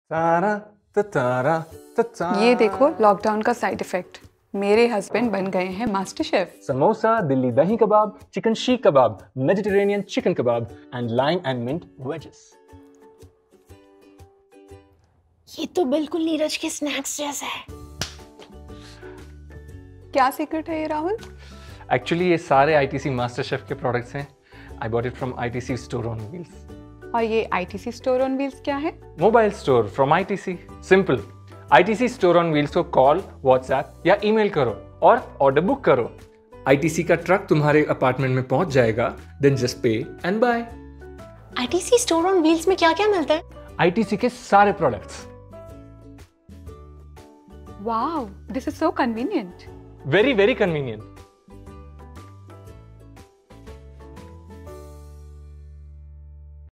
तारा तारा तारा। ये देखो लॉकडाउन का साइड इफेक्ट, मेरे हस्बैंड बन गए हैं master chef. Samosa, Delhi dahi kebab, chicken seekh kebab, Mediterranean chicken kebab and lime and mint wedges. ये तो बिल्कुल नीरज के स्नैक्स जैसा है। क्या सीक्रेट है ये राहुल? एक्चुअली ये सारे आईटीसी मास्टर शेफ के प्रोडक्ट्स हैं। I bought it from ITC store on wheels. और ये आईटीसी स्टोर ऑन व्हील्स क्या है? Mobile store from ITC. Simple, ITC store on wheels को कॉल, व्हाट्सएप या ईमेल करो और ऑर्डर बुक करो। आईटीसी का ट्रक तुम्हारे अपार्टमेंट में पहुंच जाएगा, then just pay and buy. ITC store on wheels में क्या क्या मिलता है? आईटीसी के सारे products. Wow, this is so convenient. Very very convenient.